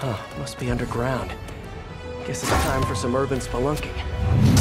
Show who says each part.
Speaker 1: Huh, must be underground. Guess it's time for some urban spelunking.